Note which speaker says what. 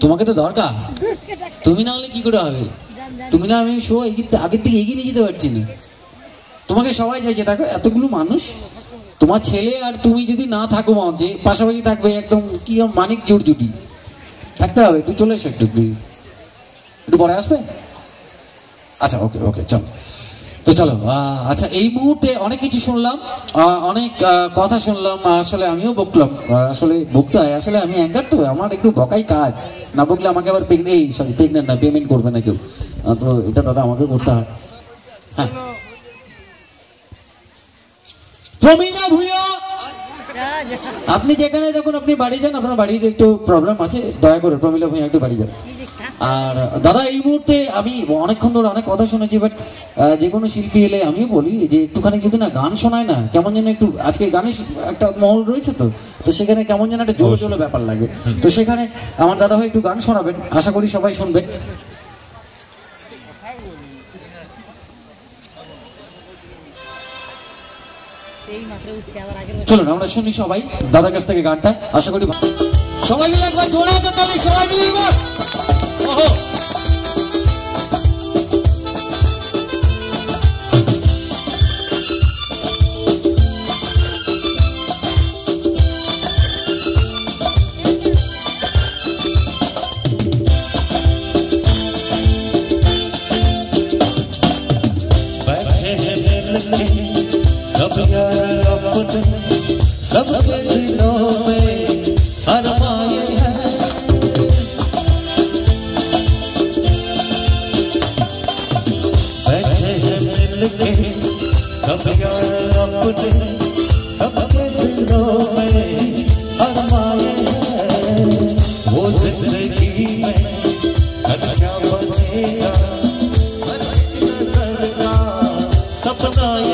Speaker 1: তোমাকে তো দরকার, তুমি না হলে কি করে হবে? তুমি না, আমি শো আগের থেকে এগিয়ে নিয়ে যেতে পারছি না। তোমাকে সবাই চাইছে, দেখো এতগুলো মানুষ, তোমার ছেলে আর তুমি যদি না থাকো মঞ্চে, পাশাপাশি থাকবে একদম কি মানিক জোড় জুটি থাকতে হবে। একটু চলে এসো একটু প্লিজ, একটু পরে আসবে। আচ্ছা ওকে ওকে চলো, তো চলো। আচ্ছা, এই মুহূর্তে অনেক কিছু শুনলাম, অনেক কথা শুনলাম। আসলে আমিও বকলাম, আসলে বকতে হয়, আসলে আমি অ্যাঙ্কার তো, আমার একটু বকাই কাজ, না বকলে আমাকে আবার প্রেগনেন্ট না পেমেন্ট করবে না কেউ, তো এটা দাদা আমাকে করতে হয়। হ্যাঁ, প্রমিলা ভূঁইয়া, আপনি যেখানে দেখুন আপনি বাড়ি যান, আপনার বাড়ির একটু প্রবলেম আছে, দয়া করে প্রমিলা ভূঁইয়া একটু বাড়ি যান। আর দাদা, এই মুহূর্তে আমি অনেকক্ষণ ধরে অনেক কথা শুনেছি, বাট যে কোনো শিল্পী এলে আমিও বলি যে একটুখানি যদি না গান শোনায় না, কেমন যেন একটু, আজকে গানের একটা মহল রয়েছে, তো সেখানে কেমন যেন একটা জোরে জোরে ব্যাপার লাগে, তো সেখানে আমার দাদা ভাই একটু গান শোনাবেন, আশা করি সবাই শুনবেন। চলুন আমরা শুনি সবাই দাদার কাছ থেকে গানটা, আশা করি সবাই মিলে একবার জোরে তাহলে সবাই মিলে একবার। ওহো, सबके दिलों में अरमाए हैं, बैठे हैं मिलके सब यार अपने, सबके दिलों में अरमाए हैं। वो जिंदगी में अच्छा बनेगा, हर एक नजर का सपना